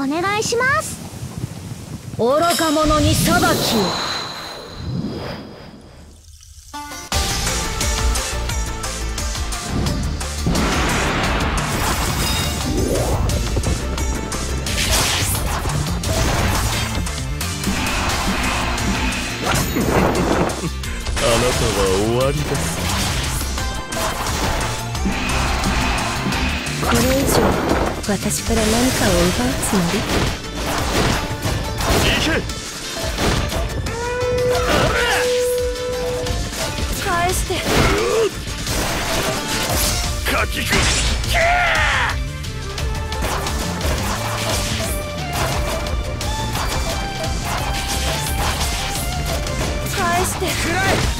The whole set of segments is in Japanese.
願いします。 愚か者に裁きを。 あなたは終わりです。 これ以上私から何かを奪うつもり？ 行け！ 返して。 かきく返して。 くらえ！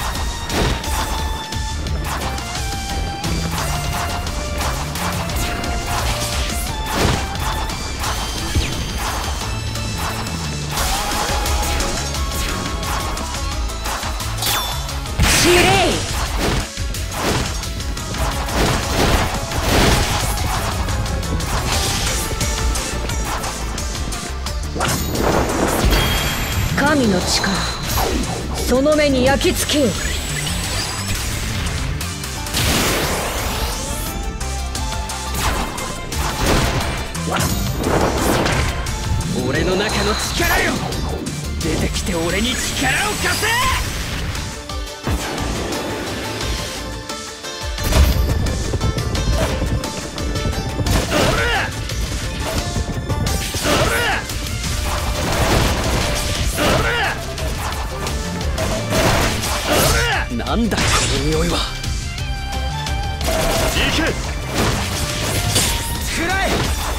神の力、その目に焼き付けよ。 俺の中の力よ、出てきて俺に力を貸せ！なんだこの匂いは。 行け！ くらえ！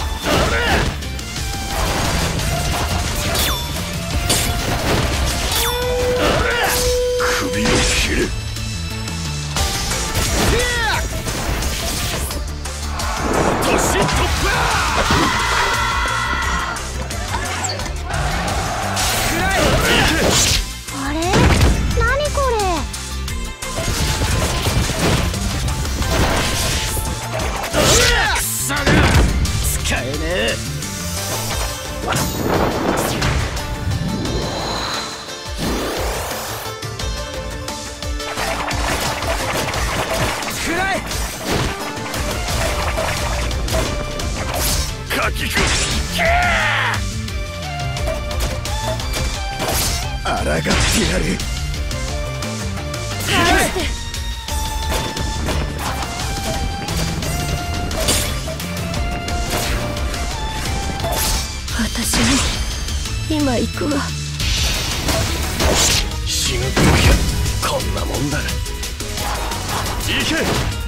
首を切れ！突破！ くらえ！ あれ？何これ？ クソが使えねえ。くらえ！ かきくあらがってやる。 返して。私も今行くわ。 死ぬ時はこんなもんだ。行け！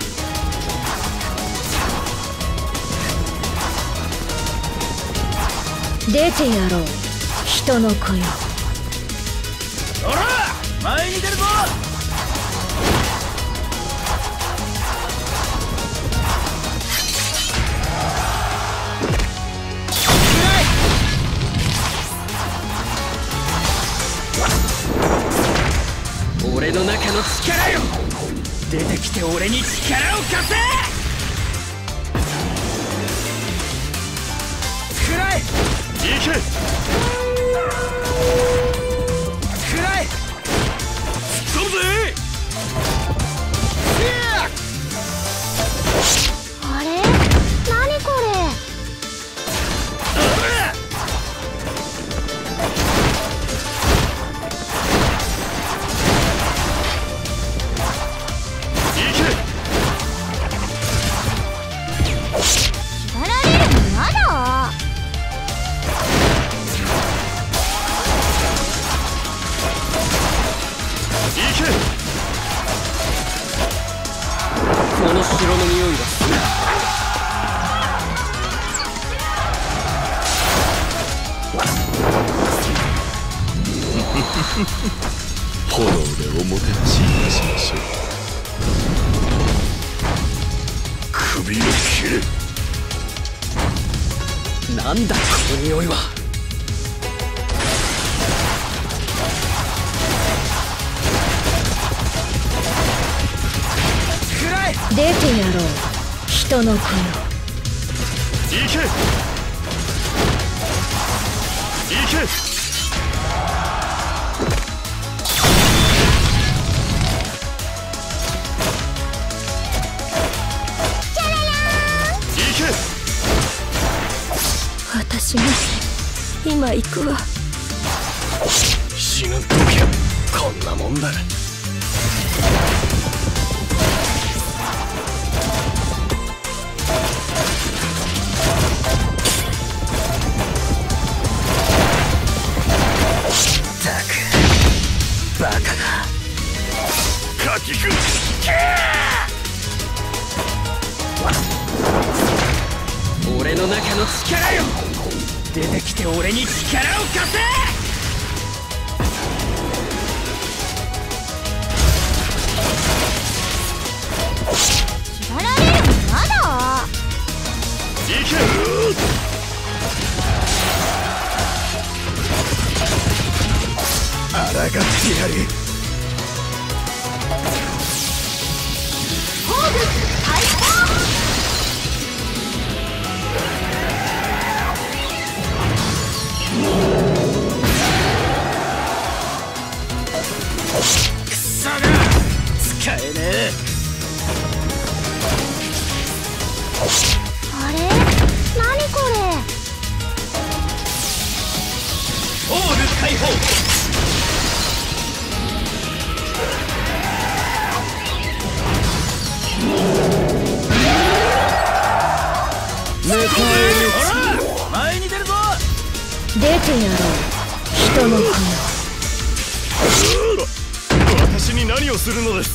出てやろう、人の子よ。 ほら前に出るぞ！俺の中の力よ、出てきて俺に力を貸せ！くらえ！ 行け！ くらえ！ 飛ぶぜ！ あれ？何これ？縛られるのやだ。 この城の匂いがする。 炎でおもてなしいたしましょう。首を切れ！ なんだこの匂いは。くらえ！ 出てやろう、人の子よ。 行け！ け。 私も今行くわ。 死ぬ時はこんなもんだ。 ったくバカが。 かきく俺の中の力よ、出てきて俺に力を貸せ。 縛られるのまだ。 いけ。あらがってやる。 防具開放。 クソが使えねえ。 あれ何これ。 オール解放。前に出るぞ。 出てやろう人の子よ。 私に何をするのです。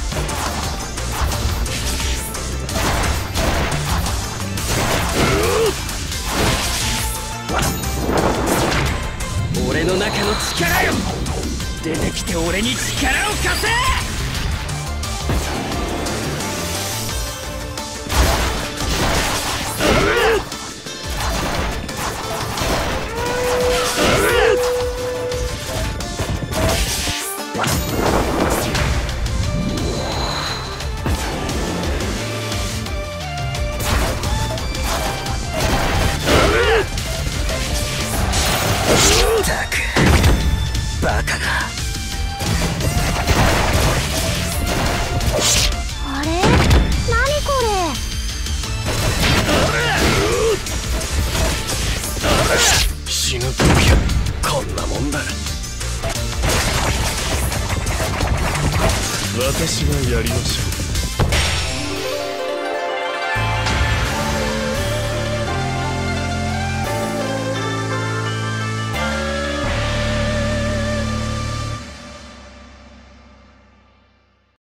俺の中の力よ、出てきて俺に力を貸せ。ったくバカが。 あれ何これ。 死ぬ時はこんなもんだ。私がやりましょう。